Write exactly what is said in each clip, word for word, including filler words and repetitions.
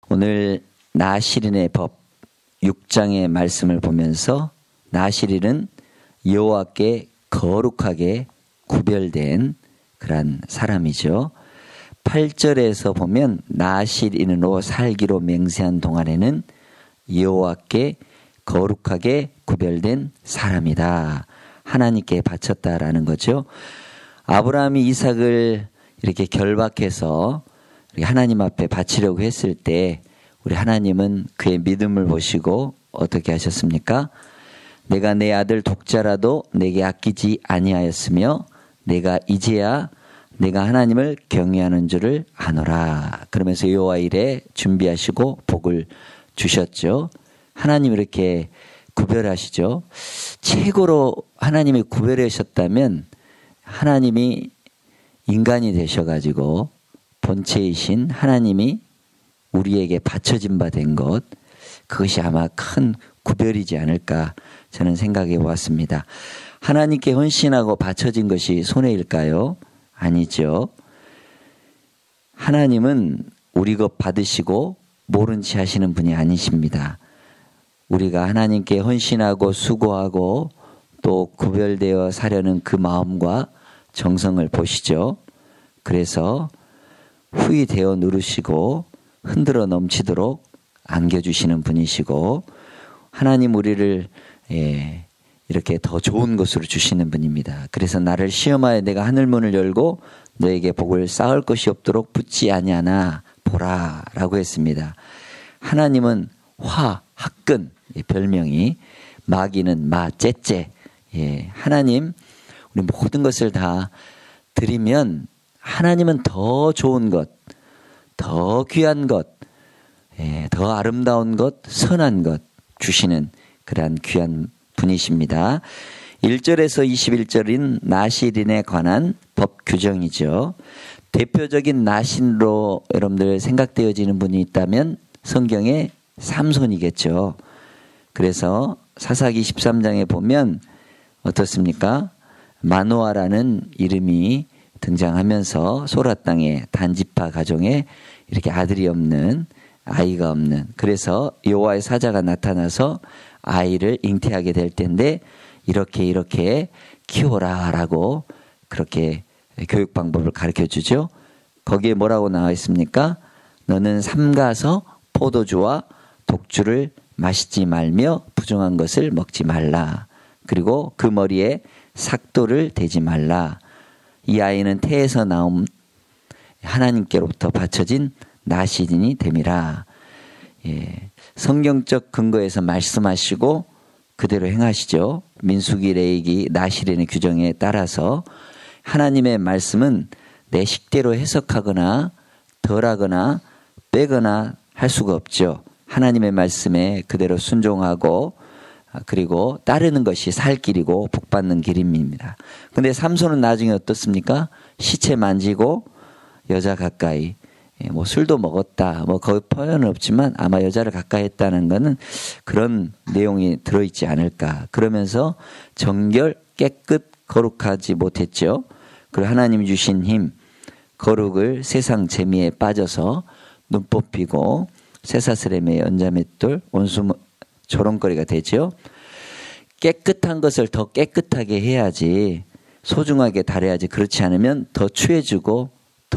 오늘 나시린의 법 육 장의 말씀을 보면서 나시린은 여호와께 거룩하게 구별된 그런 사람이죠. 팔 절에서 보면 나시린으로 살기로 맹세한 동안에는 여호와께 거룩하게 구별된 사람이다. 하나님께 바쳤다라는 거죠. 아브라함이 이삭을 이렇게 결박해서 하나님 앞에 바치려고 했을 때 우리 하나님은 그의 믿음을 보시고 어떻게 하셨습니까? 내가 내 아들 독자라도 내게 아끼지 아니하였으며 내가 이제야 내가 하나님을 경외하는 줄을 아노라. 그러면서 여호와 일에 준비하시고 복을 주셨죠. 하나님 이렇게 구별하시죠. 최고로 하나님이 구별하셨다면 하나님이 인간이 되셔가지고 본체이신 하나님이 우리에게 바쳐진 바 된 것, 그것이 아마 큰 구별이지 않을까 저는 생각해 보았습니다. 하나님께 헌신하고 바쳐진 것이 손해일까요? 아니죠. 하나님은 우리 것 받으시고 모른 체 하시는 분이 아니십니다. 우리가 하나님께 헌신하고 수고하고 또 구별되어 사려는 그 마음과 정성을 보시죠. 그래서 후히 되어 누르시고 흔들어 넘치도록 안겨주시는 분이시고 하나님 우리를 예, 이렇게 더 좋은 것으로 주시는 분입니다. 그래서 나를 시험하여 내가 하늘문을 열고 너에게 복을 쌓을 것이 없도록 붙지 아니하나 보라 라고 했습니다. 하나님은 화, 학근 별명이, 마귀는 마, 째째. 예, 하나님 우리 모든 것을 다 드리면 하나님은 더 좋은 것, 더 귀한 것, 예, 더 아름다운 것, 선한 것 주시는 그러한 귀한 분이십니다. 일 절에서 이십일 절인 나시린에 관한 법 규정이죠. 대표적인 나신으로 여러분들 생각되어지는 분이 있다면 성경에 삼손이겠죠. 그래서 사사기 십삼 장에 보면 어떻습니까? 마노아라는 이름이 등장하면서 소라 땅의 단지파 가정에 이렇게 아들이 없는, 아이가 없는, 그래서 여호와의 사자가 나타나서 아이를 잉태하게 될 텐데 이렇게 이렇게 키워라라고 그렇게 교육 방법을 가르쳐 주죠. 거기에 뭐라고 나와 있습니까? 너는 삼가서 포도주와 독주를 마시지 말며 부정한 것을 먹지 말라. 그리고 그 머리에 삭도를 대지 말라. 이 아이는 태에서 나온 하나님께로부터 바쳐진 나시린이 됨이라. 예, 성경적 근거에서 말씀하시고 그대로 행하시죠. 민수기, 레위기, 나시린의 규정에 따라서 하나님의 말씀은 내 식대로 해석하거나 덜하거나 빼거나 할 수가 없죠. 하나님의 말씀에 그대로 순종하고 그리고 따르는 것이 살 길이고 복받는 길입니다. 근데 삼손은 나중에 어떻습니까? 시체 만지고 여자 가까이, 뭐 술도 먹었다, 뭐 거기 표현은 없지만 아마 여자를 가까이 했다는 것은 그런 내용이 들어있지 않을까. 그러면서 정결, 깨끗, 거룩하지 못했죠. 그리고 하나님이 주신 힘, 거룩을 세상 재미에 빠져서 눈 뽑히고 쇠사슬에매 연자맷돌 온수 조롱거리가 되죠. 깨끗한 것을 더 깨끗하게 해야지, 소중하게 다뤄야지. 그렇지 않으면 더 추해지고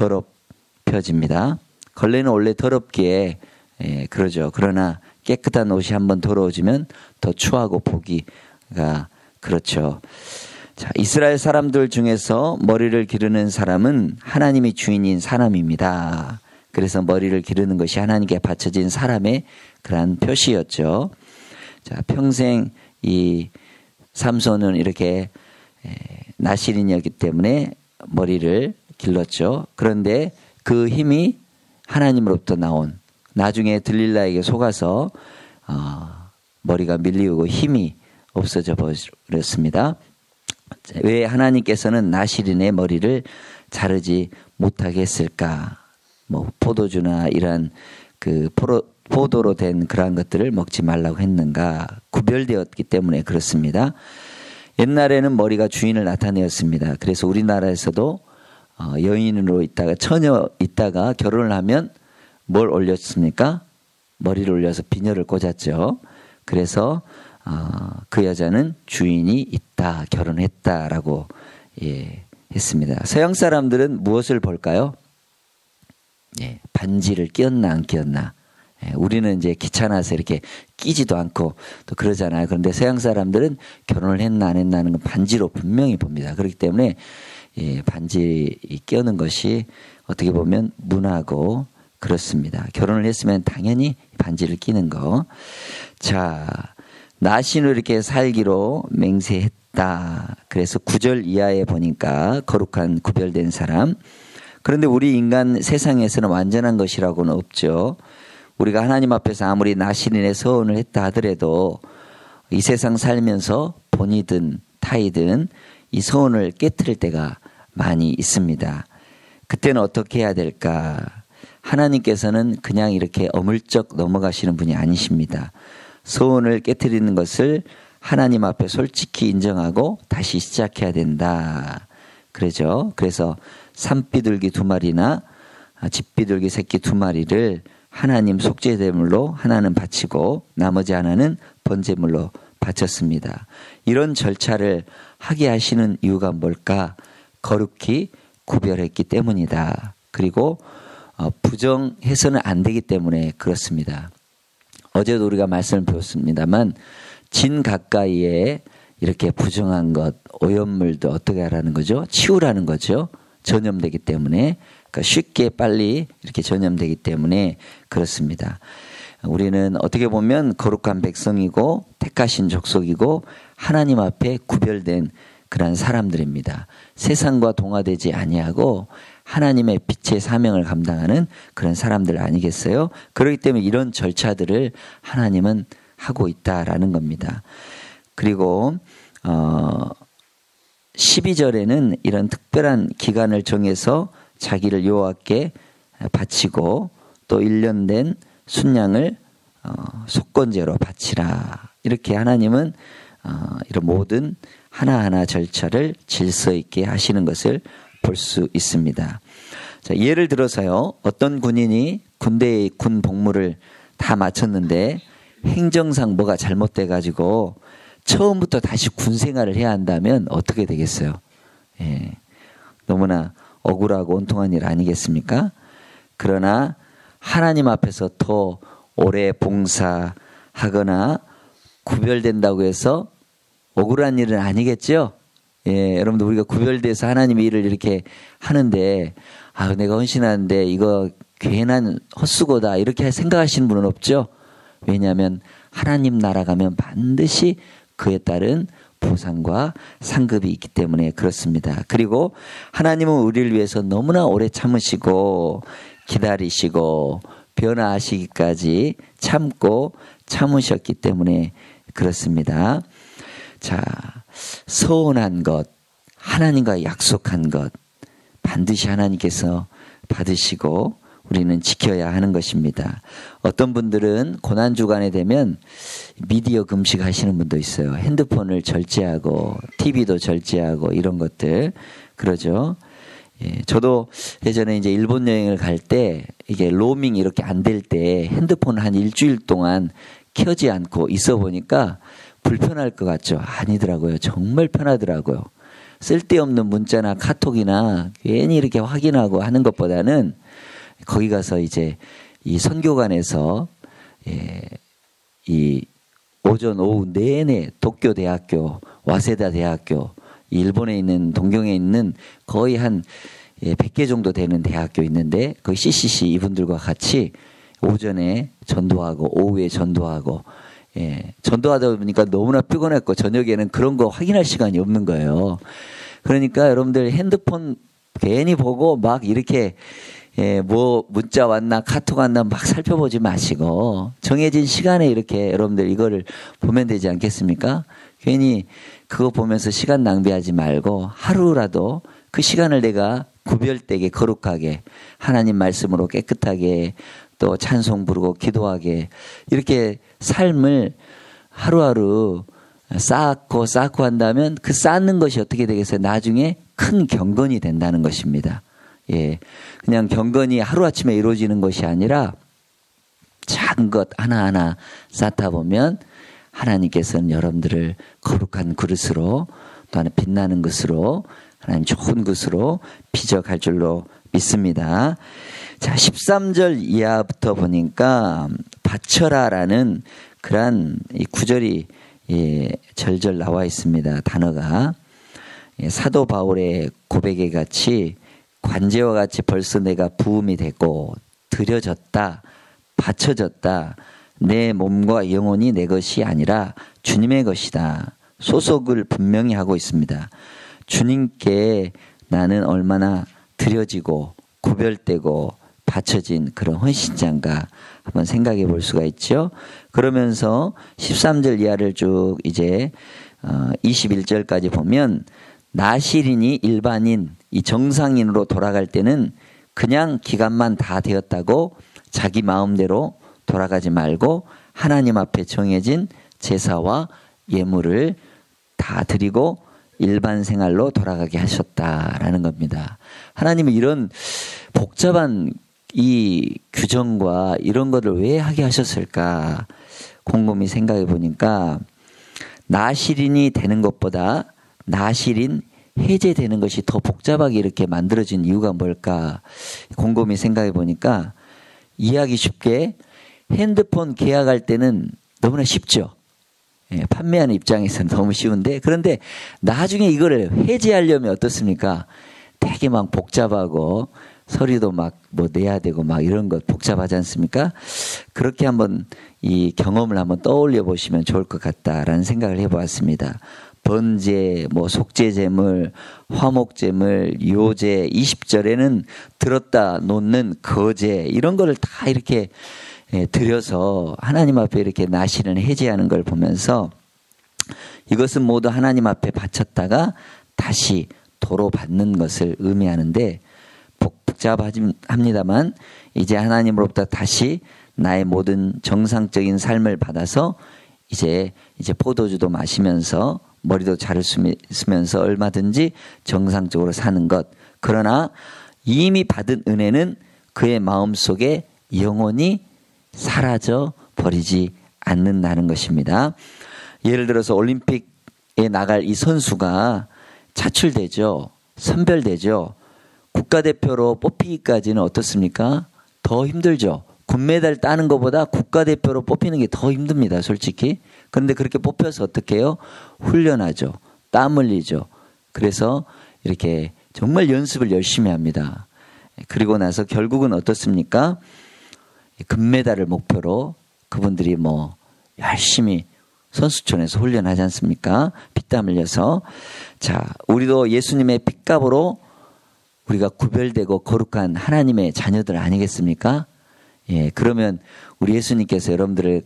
더럽혀집니다. 걸레는 원래 더럽기에 예, 그러죠. 그러나 깨끗한 옷이 한번 더러워지면 더 추하고 보기가 그렇죠. 자, 이스라엘 사람들 중에서 머리를 기르는 사람은 하나님이 주인인 사람입니다. 그래서 머리를 기르는 것이 하나님께 바쳐진 사람의 그러한 표시였죠. 자, 평생 이 삼손은 이렇게 나시린이었기 때문에 머리를 길렀죠. 그런데 그 힘이 하나님으로부터 나온, 나중에 들릴라에게 속아서 어, 머리가 밀리고 힘이 없어져 버렸습니다. 왜 하나님께서는 나시린의 머리를 자르지 못하게 했을까? 뭐 포도주나 이런 그 포로, 포도로 된 그러한 것들을 먹지 말라고 했는가? 구별되었기 때문에 그렇습니다. 옛날에는 머리가 주인을 나타내었습니다. 그래서 우리나라에서도 여인으로 있다가 처녀 있다가 결혼을 하면 뭘 올렸습니까? 머리를 올려서 비녀를 꽂았죠. 그래서 어, 그 여자는 주인이 있다, 결혼했다라고 예, 했습니다. 서양 사람들은 무엇을 볼까요? 예, 반지를 끼었나 안 끼었나. 예, 우리는 이제 귀찮아서 이렇게 끼지도 않고 또 그러잖아요. 그런데 서양 사람들은 결혼을 했나 안 했나 하는 건 반지로 분명히 봅니다. 그렇기 때문에 예, 반지 끼우는 것이 어떻게 보면 문화고 그렇습니다. 결혼을 했으면 당연히 반지를 끼는 거. 자, 나신으로 이렇게 살기로 맹세했다. 그래서 구 절 이하에 보니까 거룩한 구별된 사람. 그런데 우리 인간 세상에서는 완전한 것이라고는 없죠. 우리가 하나님 앞에서 아무리 나신인의 서원을 했다 하더라도 이 세상 살면서 본이든 타이든 이 서원을 깨트릴 때가 많이 있습니다. 그때는 어떻게 해야 될까? 하나님께서는 그냥 이렇게 어물쩍 넘어가시는 분이 아니십니다. 서원을 깨트리는 것을 하나님 앞에 솔직히 인정하고 다시 시작해야 된다. 그러죠. 그래서 산비둘기 두 마리나 집비둘기 새끼 두 마리를 하나님 속죄제물로 하나는 바치고 나머지 하나는 번제물로 바쳤습니다. 이런 절차를 하게 하시는 이유가 뭘까? 거룩히 구별했기 때문이다. 그리고 부정해서는 안 되기 때문에 그렇습니다. 어제도 우리가 말씀을 배웠습니다만 진 가까이에 이렇게 부정한 것, 오염물도 어떻게 하라는 거죠? 치우라는 거죠. 전염되기 때문에. 그러니까 쉽게 빨리 이렇게 전염되기 때문에 그렇습니다. 우리는 어떻게 보면 거룩한 백성이고 택하신 족속이고 하나님 앞에 구별된 그런 사람들입니다. 세상과 동화되지 아니하고 하나님의 빛의 사명을 감당하는 그런 사람들 아니겠어요? 그렇기 때문에 이런 절차들을 하나님은 하고 있다라는 겁니다. 그리고 어 십이 절에는 이런 특별한 기간을 정해서 자기를 여호와께 바치고 또 일 년 된 순양을 어 속건제로 바치라. 이렇게 하나님은 어 이런 모든 하나하나 절차를 질서 있게 하시는 것을 볼 수 있습니다. 자, 예를 들어서요. 어떤 군인이 군대의 군 복무를 다 마쳤는데 행정상 뭐가 잘못돼 가지고 처음부터 다시 군 생활을 해야 한다면 어떻게 되겠어요? 예, 너무나 억울하고 온통한 일 아니겠습니까? 그러나 하나님 앞에서 더 오래 봉사하거나 구별된다고 해서 억울한 일은 아니겠죠? 예, 여러분들 우리가 구별돼서 하나님의 일을 이렇게 하는데 아, 내가 헌신하는데 이거 괜한 헛수고다 이렇게 생각하시는 분은 없죠? 왜냐하면 하나님 나라 가면 반드시 그에 따른 보상과 상급이 있기 때문에 그렇습니다. 그리고 하나님은 우리를 위해서 너무나 오래 참으시고 기다리시고 변화하시기까지 참고 참으셨기 때문에 그렇습니다. 자, 서운한 것, 하나님과 약속한 것 반드시 하나님께서 받으시고 우리는 지켜야 하는 것입니다. 어떤 분들은 고난주간에 되면 미디어 금식하시는 분도 있어요. 핸드폰을 절제하고 티비도 절제하고 이런 것들 그러죠. 예, 저도 예전에 이제 일본 여행을 갈 때 이게 로밍 이렇게 안 될 때 핸드폰 한 일주일 동안 켜지 않고 있어 보니까 불편할 것 같죠? 아니더라고요. 정말 편하더라고요. 쓸데없는 문자나 카톡이나 괜히 이렇게 확인하고 하는 것보다는 거기 가서 이제 이 선교관에서 예, 이 오전 오후 내내 도쿄 대학교, 와세다 대학교, 일본에 있는 동경에 있는 거의 한 백 개 정도 되는 대학교 있는데 거기 씨씨씨 이분들과 같이 오전에 전도하고 오후에 전도하고 예, 전도하다 보니까 너무나 피곤했고 저녁에는 그런 거 확인할 시간이 없는 거예요. 그러니까 여러분들 핸드폰 괜히 보고 막 이렇게 예, 뭐 문자 왔나 카톡 왔나 막 살펴보지 마시고 정해진 시간에 이렇게 여러분들 이거를 보면 되지 않겠습니까? 괜히 그거 보면서 시간 낭비하지 말고 하루라도 그 시간을 내가 구별되게 거룩하게 하나님 말씀으로 깨끗하게 또 찬송 부르고 기도하게 이렇게 삶을 하루하루 쌓고 쌓고 한다면 그 쌓는 것이 어떻게 되겠어요? 나중에 큰 경건이 된다는 것입니다. 예, 그냥 경건이 하루아침에 이루어지는 것이 아니라 작은 것 하나하나 쌓다 보면 하나님께서는 여러분들을 거룩한 그릇으로 또 하나 빛나는 것으로 하나님 좋은 것으로 빚어갈 줄로 믿습니다. 자, 십삼 절 이하부터 보니까 바쳐라라는 그러한 이 구절이 예, 절절 나와 있습니다. 단어가 예, 사도 바울의 고백에 같이 관제와 같이 벌써 내가 부음이 되고 드려졌다, 바쳐졌다. 내 몸과 영혼이 내 것이 아니라 주님의 것이다. 소속을 분명히 하고 있습니다. 주님께 나는 얼마나 드려지고 구별되고 바쳐진 그런 헌신자인가 한번 생각해 볼 수가 있죠. 그러면서 십삼 절 이하를 쭉 이제 이십일 절까지 보면 나실인이 일반인, 이 정상인으로 돌아갈 때는 그냥 기간만 다 되었다고 자기 마음대로 돌아가지 말고 하나님 앞에 정해진 제사와 예물을 다 드리고 일반 생활로 돌아가게 하셨다라는 겁니다. 하나님은 이런 복잡한 이 규정과 이런 것을 왜 하게 하셨을까 곰곰이 생각해 보니까 나실인이 되는 것보다 나실인 해제되는 것이 더 복잡하게 이렇게 만들어진 이유가 뭘까 곰곰이 생각해 보니까 이해하기 쉽게 핸드폰 계약할 때는 너무나 쉽죠. 예, 판매하는 입장에서는 너무 쉬운데 그런데 나중에 이거를 해제하려면 어떻습니까? 되게 막 복잡하고 서류도 막 뭐 내야 되고 막 이런 것 복잡하지 않습니까? 그렇게 한번 이 경험을 한번 떠올려 보시면 좋을 것 같다라는 생각을 해보았습니다. 번제, 뭐 속죄제물, 화목제물, 요제, 이십 절에는 들었다 놓는 거제 이런 거를 다 이렇게 드려서 하나님 앞에 이렇게 나시는 해제하는 걸 보면서 이것은 모두 하나님 앞에 바쳤다가 다시 도로 받는 것을 의미하는데 복잡합니다만 이제 하나님으로부터 다시 나의 모든 정상적인 삶을 받아서 이제 이제 포도주도 마시면서 머리도 자를 쓰면서 얼마든지 정상적으로 사는 것. 그러나 이미 받은 은혜는 그의 마음속에 영원히 사라져 버리지 않는다는 것입니다. 예를 들어서 올림픽에 나갈 이 선수가 차출되죠. 선별되죠. 국가대표로 뽑히기까지는 어떻습니까? 더 힘들죠. 금메달 따는 것보다 국가대표로 뽑히는 게 더 힘듭니다. 솔직히. 그런데 그렇게 뽑혀서 어떻게 해요? 훈련하죠. 땀 흘리죠. 그래서 이렇게 정말 연습을 열심히 합니다. 그리고 나서 결국은 어떻습니까? 금메달을 목표로 그분들이 뭐 열심히 선수촌에서 훈련하지 않습니까? 피땀 흘려서. 자, 우리도 예수님의 핏값으로 우리가 구별되고 거룩한 하나님의 자녀들 아니겠습니까? 예, 그러면 우리 예수님께서 여러분들을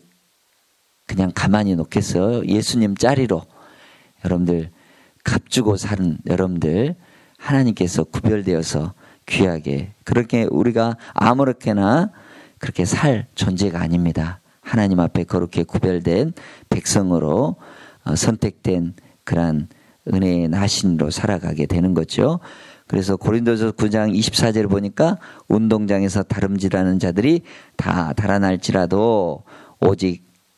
그냥 가만히 놓겠어요? 예수님 짜리로 여러분들 값주고 사는 여러분들 하나님께서 구별되어서 귀하게 그렇게 우리가 아무렇게나 그렇게 살 존재가 아닙니다. 하나님 앞에 거룩게 구별된 백성으로 선택된 그러한 은혜의 나신으로 살아가게 되는 거죠. 그래서 고린도서 구 장 이십사 절을 보니까 운동장에서 다름질하는 자들이 다 달아날지라도 오직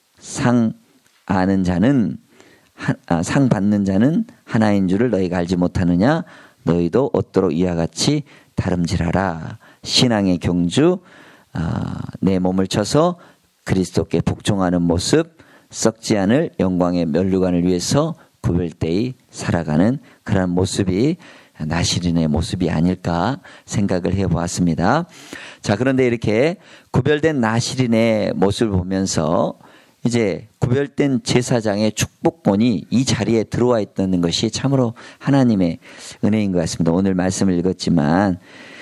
상 아는 자는 아, 상 받는 자는 하나인 줄을 너희가 알지 못하느냐. 너희도 얻도록 이와 같이 다름질하라. 신앙의 경주 아, 내 몸을 쳐서 그리스도께 복종하는 모습 썩지 않을 영광의 면류관을 위해서 구별되이 살아가는 그런 모습이 나실인의 모습이 아닐까 생각을 해보았습니다. 자, 그런데 이렇게 구별된 나실인의 모습을 보면서 이제 구별된 제사장의 축복권이 이 자리에 들어와 있다는 것이 참으로 하나님의 은혜인 것 같습니다. 오늘 말씀을 읽었지만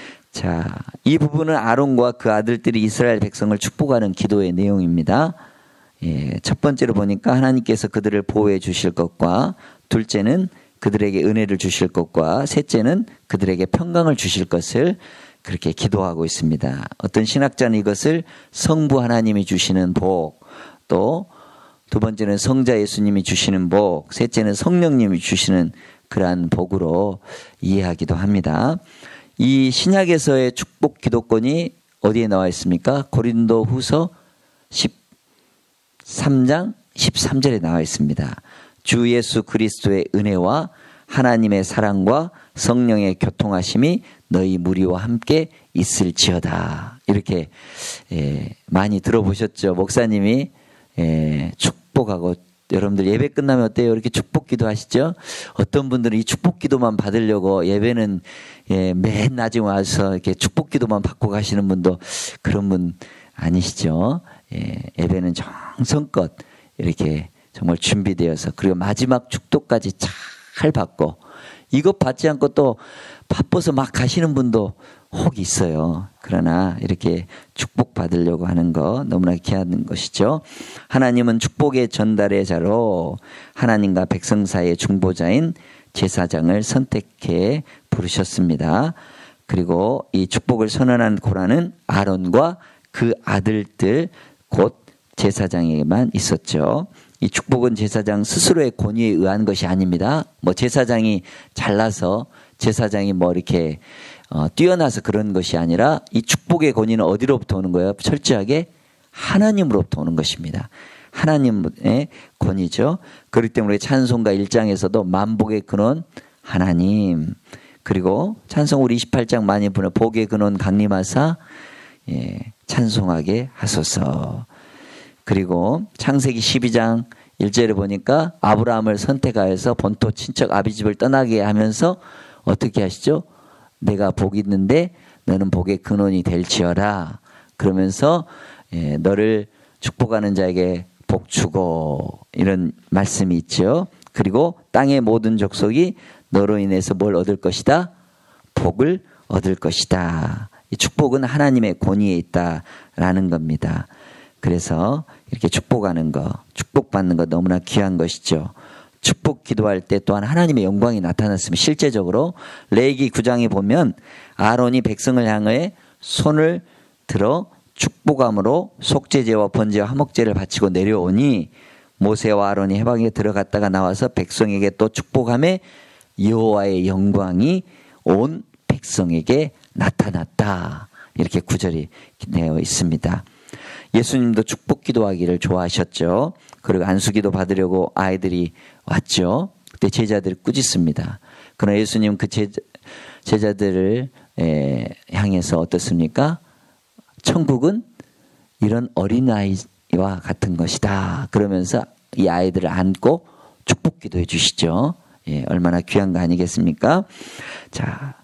자, 이 부분은 아론과 그 아들들이 이스라엘 백성을 축복하는 기도의 내용입니다. 예, 첫 번째로 보니까 하나님께서 그들을 보호해 주실 것과 둘째는 그들에게 은혜를 주실 것과 셋째는 그들에게 평강을 주실 것을 그렇게 기도하고 있습니다. 어떤 신학자는 이것을 성부 하나님이 주시는 복, 또 두 번째는 성자 예수님이 주시는 복, 셋째는 성령님이 주시는 그러한 복으로 이해하기도 합니다. 이 신약에서의 축복 기도권이 어디에 나와 있습니까? 고린도 후서 십삼 장 십삼 절에 나와 있습니다. 주 예수 그리스도의 은혜와 하나님의 사랑과 성령의 교통하심이 너희 무리와 함께 있을지어다. 이렇게 예, 많이 들어보셨죠? 목사님이 예, 축복하고 여러분들 예배 끝나면 어때요? 이렇게 축복기도 하시죠? 어떤 분들은 이 축복기도만 받으려고 예배는 예, 맨 낮에 와서 이렇게 축복기도만 받고 가시는 분도 그런 분 아니시죠? 예, 예배는 정성껏 이렇게 정말 준비되어서 그리고 마지막 축도까지 잘 받고 이것 받지 않고 또 바빠서 막 가시는 분도 혹 있어요. 그러나 이렇게 축복 받으려고 하는 거 너무나 귀한 것이죠. 하나님은 축복의 전달의 자로 하나님과 백성 사이의 중보자인 제사장을 선택해 부르셨습니다. 그리고 이 축복을 선언한 고라는 아론과 그 아들들 곧 제사장에게만 있었죠. 이 축복은 제사장 스스로의 권위에 의한 것이 아닙니다. 뭐 제사장이 잘나서 제사장이 뭐 이렇게 어, 뛰어나서 그런 것이 아니라 이 축복의 권위는 어디로부터 오는 거예요? 철저하게 하나님으로부터 오는 것입니다. 하나님의 권위죠. 그렇기 때문에 찬송가 일 장에서도 만복의 근원 하나님, 그리고 찬송 우리 이십팔 장 많이 부르는 복의 근원 강림하사 예, 찬송하게 하소서. 그리고 창세기 십이 장 일 절에 보니까 아브라함을 선택하여서 본토 친척 아비집을 떠나게 하면서 어떻게 하시죠? 내가 복이 있는데 너는 복의 근원이 될지어라. 그러면서 예, 너를 축복하는 자에게 복 주고 이런 말씀이 있죠. 그리고 땅의 모든 족속이 너로 인해서 뭘 얻을 것이다? 복을 얻을 것이다. 이 축복은 하나님의 권위에 있다라는 겁니다. 그래서 이렇게 축복하는 거, 축복받는 거 너무나 귀한 것이죠. 축복 기도할 때 또한 하나님의 영광이 나타났으면 실제적으로 레위기 구 장에 보면 아론이 백성을 향해 손을 들어 축복함으로 속죄제와 번제와 화목제를 바치고 내려오니 모세와 아론이 해방에 들어갔다가 나와서 백성에게 또 축복함에 여호와의 영광이 온 백성에게 나타났다. 이렇게 구절이 되어 있습니다. 예수님도 축복 기도하기를 좋아하셨죠. 그리고 안수기도 받으려고 아이들이 왔죠. 그때 제자들이 꾸짖습니다. 그러나 예수님 그 제자, 제자들을 에, 향해서 어떻습니까? 천국은 이런 어린아이와 같은 것이다. 그러면서 이 아이들을 안고 축복 기도해 주시죠. 예, 얼마나 귀한 거 아니겠습니까? 자,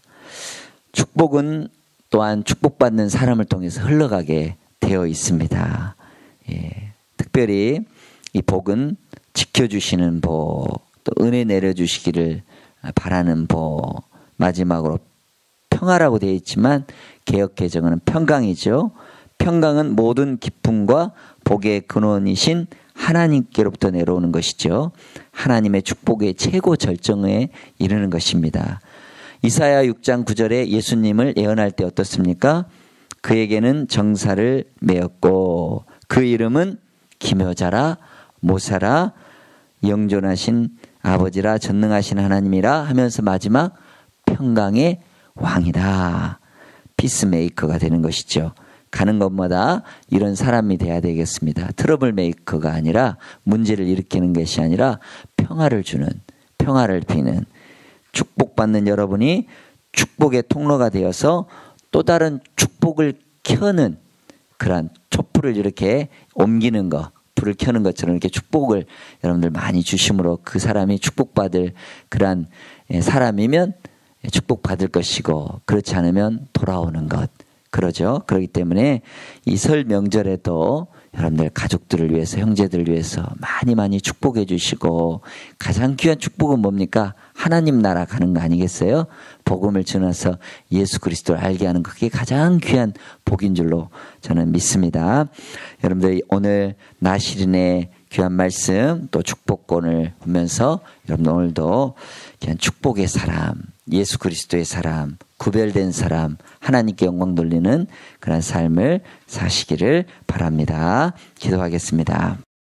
축복은 또한 축복받는 사람을 통해서 흘러가게 되어 있습니다. 예, 특별히 이 복은 지켜주시는 복, 또 은혜 내려주시기를 바라는 복, 마지막으로 평화라고 되어 있지만 개역 개정은 평강이죠. 평강은 모든 기쁨과 복의 근원이신 하나님께로부터 내려오는 것이죠. 하나님의 축복의 최고 절정에 이르는 것입니다. 이사야 육 장 구 절에 예수님을 예언할 때 어떻습니까? 그에게는 정사를 메었고 그 이름은 기묘자라 모사라 영존하신 아버지라 전능하신 하나님이라 하면서 마지막 평강의 왕이다. 피스메이커가 되는 것이죠. 가는 것마다 이런 사람이 돼야 되겠습니다. 트러블 메이커가 아니라 문제를 일으키는 것이 아니라 평화를 주는, 평화를 비는, 축복받는 여러분이 축복의 통로가 되어서 또 다른 축복을 켜는 그러한 촛불을 이렇게 옮기는 것, 불을 켜는 것처럼 이렇게 축복을 여러분들 많이 주심으로 그 사람이 축복받을 그러한 사람이면 축복받을 것이고 그렇지 않으면 돌아오는 것. 그러죠. 그렇기 때문에 이 설 명절에도 여러분들 가족들을 위해서 형제들을 위해서 많이 많이 축복해 주시고 가장 귀한 축복은 뭡니까? 하나님 나라 가는 거 아니겠어요? 복음을 전해서 예수 그리스도를 알게 하는 거, 그게 가장 귀한 복인 줄로 저는 믿습니다. 여러분들 오늘 나시린의 귀한 말씀 또 축복권을 보면서 여러분 오늘도 그냥 축복의 사람, 예수 그리스도의 사람, 구별된 사람, 하나님께 영광 돌리는 그런 삶을 사시기를 바랍니다. 기도하겠습니다.